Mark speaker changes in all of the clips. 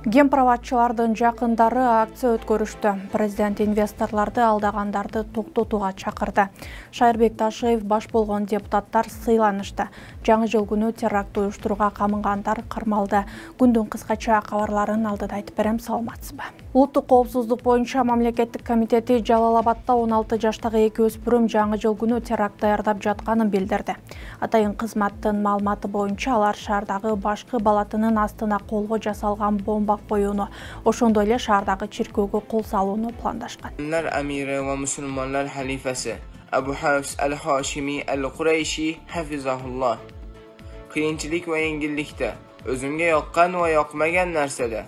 Speaker 1: Гемправатчылардын жакындары акция өткөрүштү. Президент инвесторларды алдагандарды токтотууга чакырды. Шайырбек Ташиев баш болгон депутаттар сыйланышты. Жаңы жыл күнү теракт уюштурууга камынгандар кармалды. Күндүн кыскача кабарларын алдыда айтып берем, саламатсызбы? Улуттук коопсуздук боюнча мамлекеттик комитети Жалал-Абадда 16 жаштагы эки өспүрүм жаңы жыл күнү теракт даярдап жатканын билдирди. Атайын кызматтын маалыматы боюнча алар шаардагы башкы балатынын астына колго жасалган бомба коюуну, ошондой эле шаардагы чиркөөгө кол салууну пландашкан.
Speaker 2: Amiri ve Müslümanlar halifesi Ebu Hafs el-Haşimi el-Kureyşi hafizahullah. Kıyınçılık ve yengillikte, özümge yakkan ve yakmagan narsede.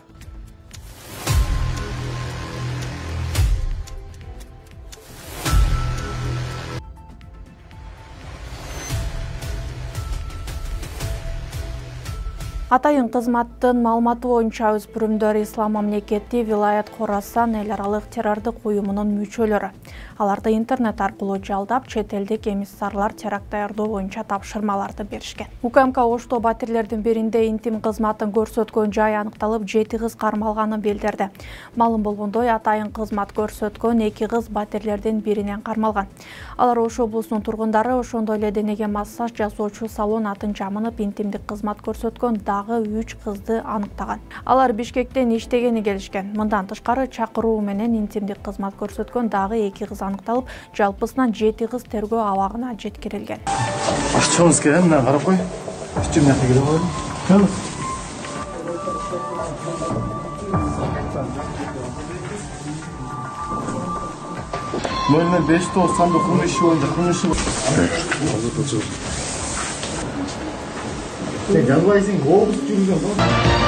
Speaker 1: Атайын кызматтын маалыматы боюнча өспүрүмдөр Ислам мамлекети Вилаят Хорасан эл аралык террордук уюмунун мүчөлөрү. Аларды интернет аркылуу жалдап, чет элдик эмиссарлар теракт даярдоо боюнча тапшырмаларды беришкен. УКМК Ошто батирлердин биринде интим кызматын көрсөткөн жай аныкталып, 7 кыз кармалганын билдирди. Маалым болгондой, атайын кызмат көрсөткөн 2 кыз батирлердин биринен кармалган. Алар Ош облусунун тургундары, ошондой эле денеге массаж жасоочу салон атын жамынып, интимдик кызмат көрсөткөн 3 кызды аныктаган. Алар Бишкектен иштегени келишкен. Мындан тышкары чакыруу менен интимдик кызмат көрсөткөн дагы 2 кыз аныкталып, жалпысынан 7 кыз тергөө абагына жеткирилген.
Speaker 3: Ашчыңыз келем, мына карап кой. Үчүм нерсе келе койдум. Мына 599 иши боюнча кылмышы бар. Sen жалбайсың, обыс жүргөн ба?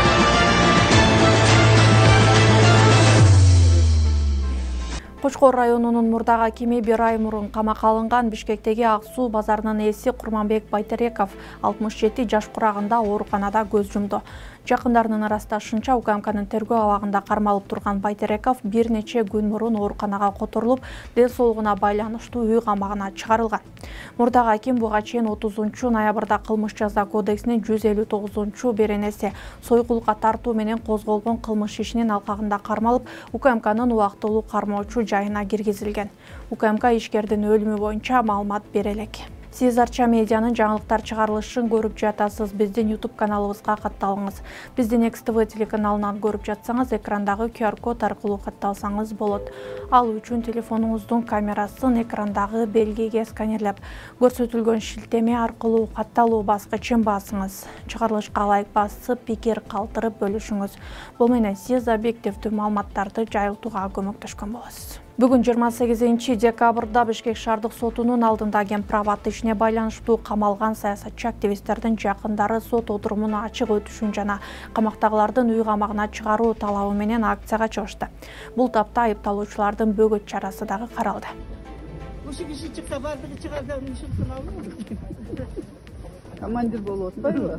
Speaker 1: Кочкор районунун Мурдак акими 1 ай мурун камакка алынган Бишкектеги Ак Суу базарынын ээси Курманбек Байтереков 67 жаш курагында ооруканада көз жумду. Жакындарынын ырасташынча, УКМКнын тергөө абагында кармалып турган Байтереков бир нече күн мурун ооруканага которулуп, ден соолугуна байланыштуу үй камагына чыгарылган. Мурдак аким буга чейин 30 ноябрда кылмыш жаза кодексинин 159 беренеси сойгулукка тартуу менен козголгон кылмыш ишинин алкагында кармалып, УКМКнын убактылуу кармоочу жайына киргизилген. УКМК ишкердин өлүмү боюнча маалымат бере элек. Сиз Арча медианын жаңылыктар чыгарылышын көрүп жатасыз. Биздин YouTube каналыбызга катталыңыз. Биздин Next TV телеканалынан көрүп жатсаңыз, экрандагы QR код аркылуу катталсаңыз болот. Ал үчүн телефонуңуздун камерасын экрандагы белгиге сканерлеп, көрсөтүлгөн шилтеме аркылуу катталуу баскычын басыңыз. Чыгарылышка лайк басып, пикир калтырып бөлүшүңүз. Бул менен сиз объективдүү маалыматтарды жайылтууга көмөктөшкөн болосуз. Бүгүн 28 декабрда Бишкек шаардык сотунун алдында Гемправат ишине байланыштуу камалган саясатчы активисттердин жакындары сот отурумуна ачык өтүшүн жана камактагылардын үй камагына чыгаруу талабы менен акцияга чыгышты. Бул тапта айыпталуучулардын бөгөт чарасы дагы каралды.
Speaker 4: Командир болуп атпайбы?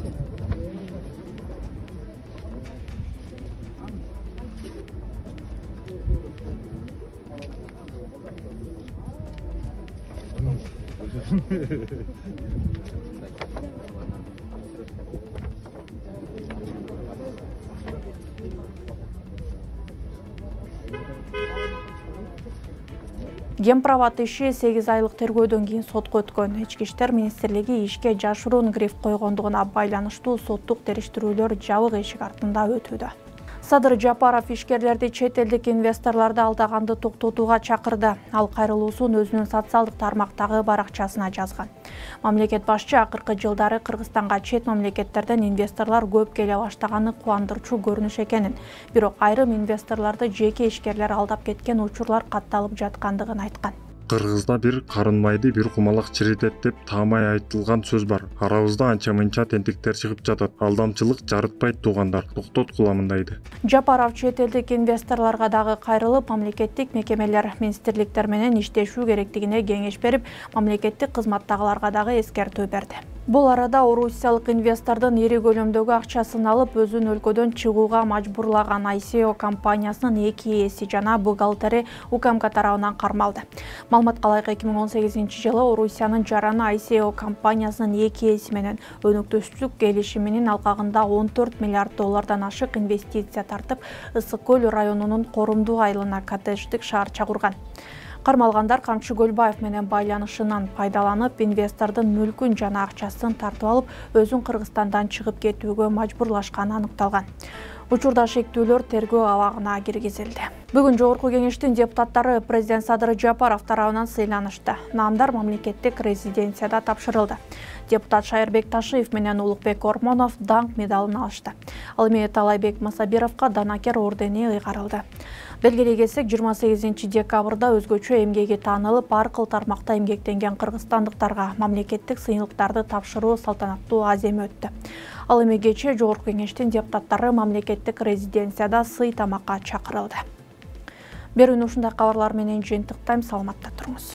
Speaker 1: Гемправат иши 8 айлык тергөөдөн кийин сотко өткөн. Ички иштер министрлиги ишке жашыруун гриф койгондугуна байланыштуу соттук териштирүүлөр жабык эшик артында өтүүдө. Садыр Жапаров ишкерлерди чет элдик инвесторларды алдаганды токтотууга чакырды. Ал кайрылуусун өзүнүн социалдык тармактагы баракчасына жазган. Мамлекет башчы акыркы жылдары Кыргызстанга чет мамлекеттерден инвесторлор көп келе баштаганы кубандырчу көрүнүш экенин, бирок айрым инвесторлорду жеке ишкерлер алдап кеткен учурлар катталып жаткандыгын айткан.
Speaker 5: Кыргызда бир карынмайды, бир кумалак чиритет деп таамай айтылган сөз бар. Арабызда анча-мынча тентиктер чыгып жатат. Алдамчылык жарытпайт туугандар, токтот куламындайды.
Speaker 1: Жапаров чет элдик инвесторлорго дагы кайрылып, мамлекеттик мекемелер, министрликтер менен иштешүү керектигине кеңеш берип, мамлекеттик кызматтагыларга дагы эскертүү берди. Бул арада орусиялык инвестордун ири көлөмдөгү акчасын алып, өзүн өлкөдөн чыгууга мажбурлаган ICO компаниясынын 2 ээси жана бухгалтери УКМК тарабынан кармалды. Маалыматка ылайык 2018-жылы Орусиянын жараны ICO компаниясынын 2 ээси менен өнөктөштүк келишиминин алкагында 14 миллиард доллардан ашык инвестиция тартып, Ысык көл районунун Корумдуу айылына коттедждик шаарча курган. Кармалгандар Камчы Көлбаев менен байланышынан пайдаланып, инвестордун мүлкүн жана акчасын тартып алып, өзүн Кыргызстандан чыгып кетүүгө мажбурлашканы аныкталган. Учурда шектүүлөр тергөө абагына киргизилди. Бүгүн Жогорку Кеңештин депутаттары президент Садыр Жапаров тарабынан сыйланышты. Наамдар мамлекеттик резиденцияда тапшырылды. Депутат Шайырбек Ташиев менен Улукбек Ормонов даңк медалын алышты. Ал эми Талайбек Масабировго Данакер ордени ыйгарылды. Белгилей кетсек, 28 декабрда өзгөчө эмгеги таанылып, ар кыл тармакта эмгектенген кыргызстандыктарга мамлекеттик сыйлыктарды тапшыруу салтанаттуу аземи өттү. Ал эми кечээ Жогорку Кеңештин депутаттары мамлекеттик резиденцияда сый тамакка чакырылды. Берүүнү ушундай кабарлар менен жыйынтыктайм, саламатта туруңуз.